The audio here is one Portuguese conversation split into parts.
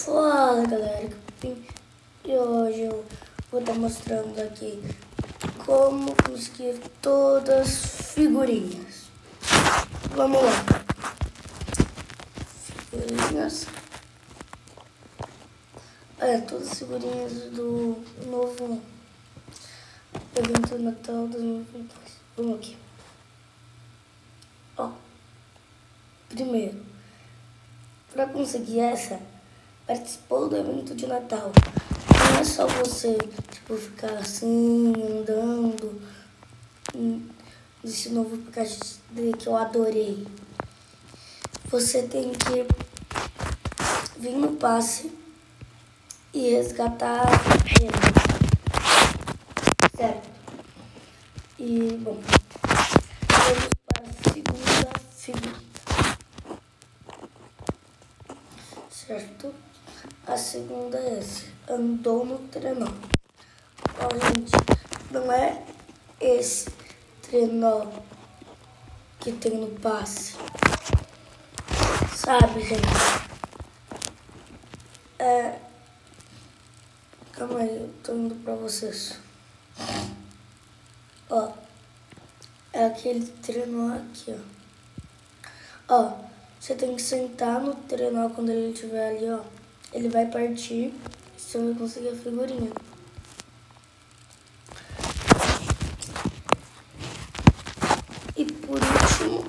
Fala galera, e hoje eu vou estar mostrando aqui como conseguir todas as figurinhas. Vamos lá. Figurinhas. Todas as figurinhas do novo evento Natal 2022. Vamos aqui. Primeiro, para conseguir essa, participou do evento de Natal. Não é só você ficar assim, andando nesse novo aplicativo que eu adorei. Você tem que vir no passe e resgatar redes, certo? E, bom, vamos para a segunda figura, certo? A segunda é essa, andou no trenó. Gente, não é esse trenó que tem no passe, sabe, gente? Calma aí, eu tô indo pra vocês. É aquele trenó aqui, você tem que sentar no trenó quando ele estiver ali, Ele vai partir e você vai conseguir a figurinha. E por último,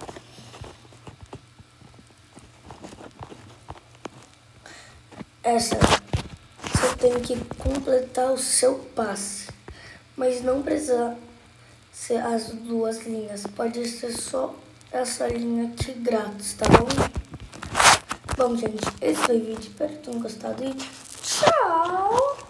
essa, você tem que completar o seu passe, mas não precisa ser as duas linhas, pode ser só essa linha aqui grátis, tá bom? Bom, gente, esse foi o vídeo, espero que tenham gostado e tchau!